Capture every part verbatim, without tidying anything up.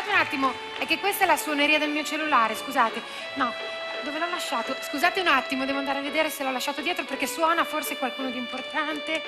scusate un attimo, è che questa è la suoneria del mio cellulare, scusate. No, dove l'ho lasciato? Scusate un attimo, devo andare a vedere se l'ho lasciato dietro perché suona forse qualcuno di importante.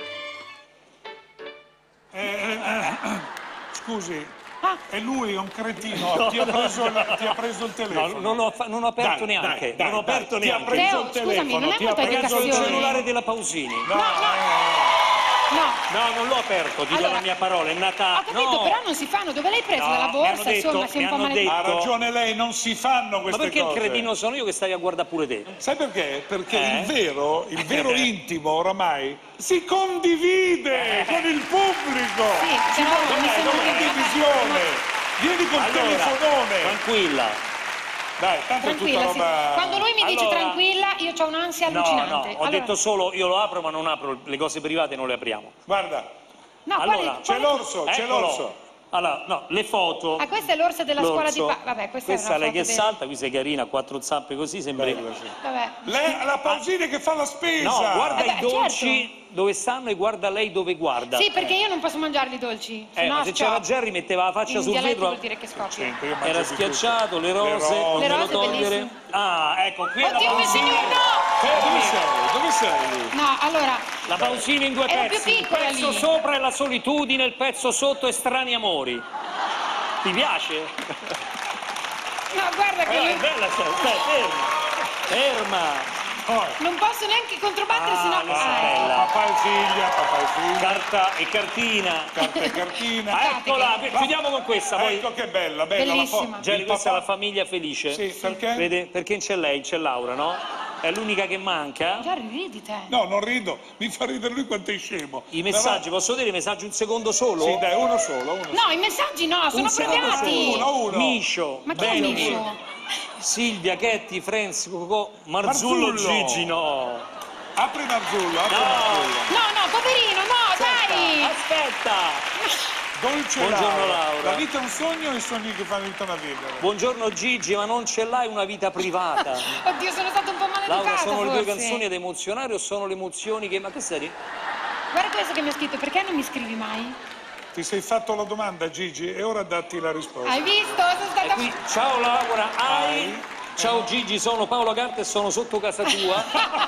Eh, eh, eh, scusi, ah. è lui, è un cretino, no, ti, ha preso, no, no, ti ha preso il telefono. No, non, ho, non ho aperto dai, neanche, dai, dai, non ho aperto dai, neanche. Ti ha preso Teo, il telefono, scusami, non è ti ha molta preso il educazione. cellulare della Pausini. No, no, no. No. No, non l'ho aperto, ti Allora, do la mia parola, è nata... Ho capito, no. però non si fanno. Dove l'hai preso? No, Dalla borsa? detto, Insomma, sei un po' male... Ha ragione lei, non si fanno queste cose. Ma perché cose. il cretino sono io che stai a guardare pure te? Sai perché? Perché Eh? il vero, il vero intimo oramai si condivide con il pubblico. Sì, ci però vuole mi una sembra- condivisione. Vieni col Allora, telefonone. Tranquilla. Dai, tanto Tranquilla, è tutta roba... sì. Quando lui mi dice Allora- tranquilla, io ho un'ansia No, allucinante. no, ho Allora- detto solo io lo apro ma non apro, le cose private non le apriamo. Guarda, No, Allora, quale- c'è quale- l'orso, c'è Eccolo. l'orso. Allora, no, le foto... Ah, questa è l'orsa della scuola di... l'orso. Pa- Vabbè, questa, Questa è una lei foto che del- salta, qui sei carina, a quattro zampe così, sembri... Bella, sì. Vabbè. Lei, la Pausini che fa la spesa. No, guarda Eh beh, i dolci certo. dove stanno e guarda lei dove guarda. Sì, perché io non posso mangiarli i dolci. Eh, sennò ma se sciocco. c'era Jerry metteva la faccia In sul dialetto vetro... vuol dire che scoppia. Senti, io mangio Era di tutto. schiacciato, le rose, Le non rose. me Le lo rose, togliere. bellissime. Ah, ecco, qui è la Oddio, mio Pausini. signor, no! Dove sei? Dove sei? No, allora... La Pausini in due Era più pezzi. Il piccola pezzo lì. sopra è la solitudine, il pezzo sotto è strani amori. Ti piace? No, guarda che Eh, io... è bella, cioè, stai, ferma. Ferma. Oh, Non posso neanche controbattere, Ah, sennò... no. Ah, bella. papà e figlia, papà e figlia, Carta e cartina. carta e cartina. Ah, eccola, chiudiamo con questa. Poi... Ecco che bella, bella Bellissima. la foto. Jerry, Il questa è papà- la famiglia felice. Sì, perché? Vede? Perché c'è lei, c'è Laura, no? È l'unica che manca. Già ridi te. No, non rido, mi fa ridere lui quanto è scemo. I messaggi, posso dire i messaggi un secondo solo? Sì, dai, uno solo, uno solo. No, i messaggi no, sono Un secondo abbreviati. solo, uno, uno. Miscio, Ma chi è Benny, Miscio? Silvia, Ketty, Franz, Coco, Marzullo, Marzullo. Gigi, no. Apri Marzullo, apri No. Marzullo. No, no, poverino, no, dai. Aspetta. Dolce Buongiorno, Laura. La vita è un sogno e i sogni che fanno aiutano a vivere. Buongiorno Gigi, ma non ce l'hai una vita privata? Oddio, sono stata un po' maleducata, Laura, sono le tue forse. canzoni ad emozionare o sono le emozioni che... Ma che sei? Guarda questo che mi ha scritto, perché non mi scrivi mai? Ti sei fatto la domanda, Gigi, e ora datti la risposta. Hai visto? Sono stata... E qui, ciao Laura, hai... Ciao Gigi, sono Paolo Garte e sono sotto casa tua.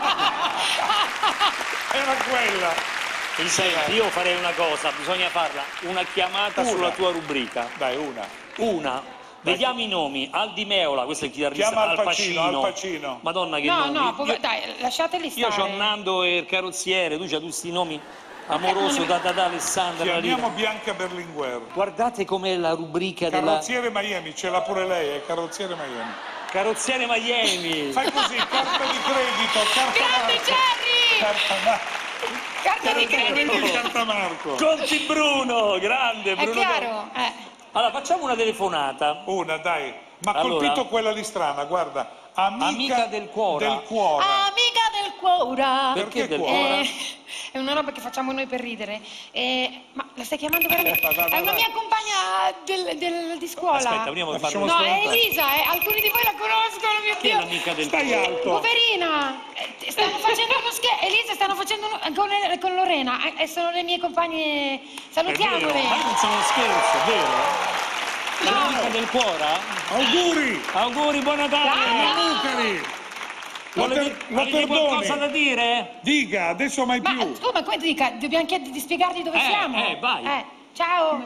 Era quella. Senti, io farei una cosa, bisogna farla, una chiamata Una. sulla tua rubrica. Dai, una. Una. Vediamo i nomi. Aldi Meola, questo è il chitarrista. Chiama Al Al Pacino, Pacino. Al Pacino. Madonna che No, nomi. no, pover- Io- dai, lasciateli Io stare. c'ho Nando e il carrozziere, tu c'hai tutti questi nomi amoroso, non da da da Alessandra. Chiamiamo Marina. Bianca Berlinguer. Guardate com'è la rubrica della Carrozziere Miami, ce l'ha pure lei, è Carrozziere Miami. Carrozziere Miami. Fai così, carta di credito, carta Grande Marco. Jerry! Carta Marco. Carta di Carta credito! carta Marco. Conti Bruno, grande È Bruno. chiaro? Eh. Allora, facciamo una telefonata. Una, dai. Ma ha Allora. colpito quella lì strana, guarda. Amica, Amica del cuore. Del cuore. Amica del cuore. Perché del cuore? cuore? Eh, è una roba che facciamo noi per ridere. Eh, ma la stai chiamando veramente? Vai, vai, vai, È una vai. mia compagna del, del- di scuola. Aspetta, veniamo a farlo. Lasciamo No, è spaventare. Elisa, eh. Alcuni di voi la conoscono, mio Chi è Dio. l'amica del Stai cuore? alto. Poverina, eh, stanno facendo uno scherzo. Elisa, stanno facendo uno... con, con Lorena, eh, e sono le mie compagne. È vero? Salutiamole. Ma non sono scherzo, è vero? L'amica del cuore? Auguri! Auguri, buon Natale! Mamucari! Lo, Vuole per, di- lo avete qualcosa da perdoni? dire? Dica, adesso mai Ma più. come, come dica? Dobbiamo chiedere di spiegarti dove Eh, siamo. eh, vai. Eh, ciao.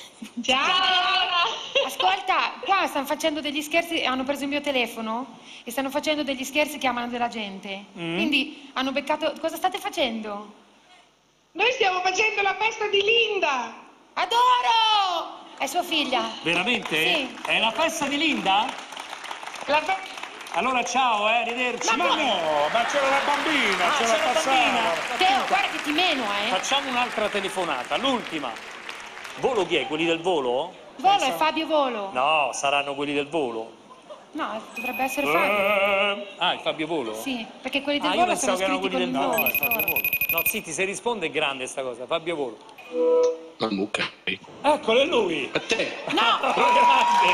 Ciao. Ascolta, qua stanno facendo degli scherzi, hanno preso il mio telefono e stanno facendo degli scherzi, chiamano della gente. Mm. Quindi hanno beccato... Cosa state facendo? Noi stiamo facendo la festa di Linda! Adoro! È sua figlia. Veramente? Sì. È la festa di Linda? La fe... Allora ciao, eh, arrivederci. Ma no, ma c'era la bambina, Ah, ce c'è la la bambina. passava. Teo, guarda che ti meno, eh. Facciamo un'altra telefonata, l'ultima. Volo chi è? Quelli del volo? Volo è Fabio Volo. No, saranno quelli del volo. No, dovrebbe essere Fabio. Eh, Ah, il Fabio Volo? Sì, perché quelli del Ah, io Volo sono pensavo che erano scritti quelli con del il Volo. nome. No, è Fabio Volo. No, zitti, se risponde è grande sta cosa, Fabio Volo. Mamucca. Eccolo, è lui! A te. No! Grande!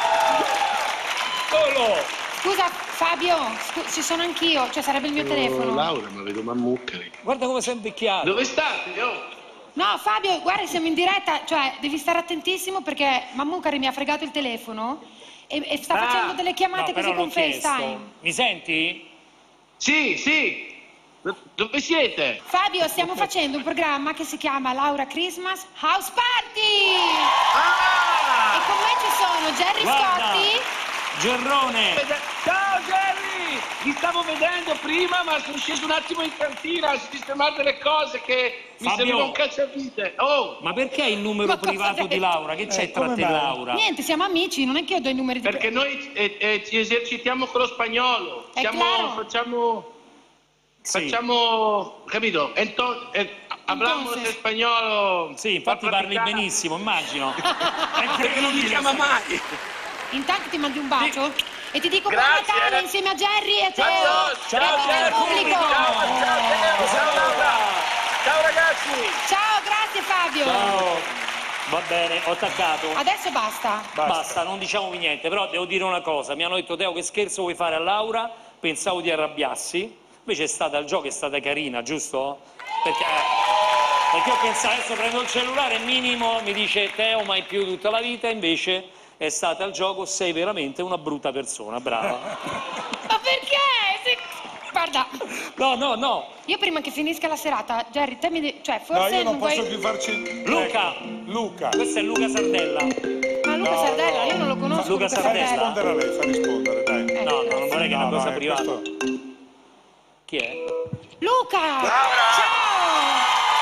Volo! Scusa, Fabio, scu- ci sono anch'io, cioè sarebbe il mio telefono. Laura, ma vedo Mammucca lì. Guarda come sei invecchiato. Dove state? Oh? No, Fabio, guarda, siamo in diretta, cioè devi stare attentissimo perché Mammucari mi ha fregato il telefono e, e sta Ah, facendo delle chiamate no, però così con l'ho chiesto. FaceTime. Mi senti? Sì, sì. Dove siete? Fabio, stiamo facendo un programma che si chiama Laura Christmas House Party! Ah! E con me ci sono Gerry Guarda, Scotti. Gerrone! Ciao Jerry! Vi stavo vedendo prima, ma sono sceso un attimo in cantina a sistemare delle cose che mi Fabio. serviva un cacciavite. Oh! Ma perché il numero Ma cosa privato hai di Laura? Che c'è Eh, tra come te e mai? Laura? Niente, siamo amici, non è che io do i numeri di... Perché noi eh, eh, ci esercitiamo con lo spagnolo. È Siamo, claro. facciamo, Sì. facciamo, capito? Ento, eh, hablamos Entonces. spagnolo. Sì, infatti pa parli practicare. benissimo, immagino. Perché non mi chiama mai. Intanto ti mandi un bacio e ti dico Grazie. buon Natale insieme a Jerry e a Teo Ciao, e a ciao, tutto il Jerry. pubblico. Ciao, ciao, Teo, ciao, Laura. Ciao ragazzi. Ciao, grazie Fabio. Ciao. Va bene, ho attaccato. Adesso basta. Basta. non diciamo più niente, però devo dire una cosa. Mi hanno detto, Teo, che scherzo vuoi fare a Laura? Pensavo di arrabbiarsi. Invece è stata al gioco, è stata carina, giusto? Perché, perché io pensavo, adesso prendo il cellulare, minimo mi dice Teo, mai più tutta la vita, invece è stata al gioco, sei veramente una brutta persona, brava. Ma perché? Se- Guarda, No, no, no. io prima che finisca la serata, Jerry, te mi de- cioè No, forse io non non posso vuoi... più farci... Luca. Ecco, Luca. Questo è Luca Sardella. Ma Luca No, Sardella, no. io non lo conosco. Luca Fa Sardella. rispondere a lei, fa rispondere, dai. Eh, No, no, non vorrei che è una No, no, cosa è privata. questo- Chi è? Luca! Ciao!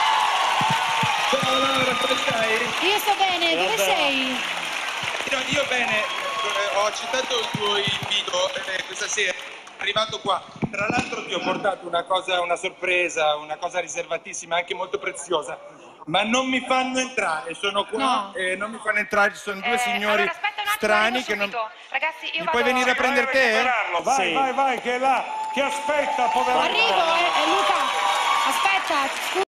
Ciao Laura, come stai? Io sto bene, dove Vabbè. sei? Io, io bene, eh, ho accettato il tuo invito eh, questa sera, arrivato qua. Tra l'altro ti ho portato una cosa, una sorpresa, una cosa riservatissima, anche molto preziosa. Ma non mi fanno entrare, sono qua No. e non mi fanno entrare, ci sono due Eh, signori allora, aspetta un attimo, strani arrivo che non... subito. Ragazzi, io Mi vado... puoi venire a prendere Vai a te? recuperarlo, Vai, Sì. vai, vai, che è là, che aspetta, poverino. Arrivo, eh, eh, Luca. Aspetta, scusa.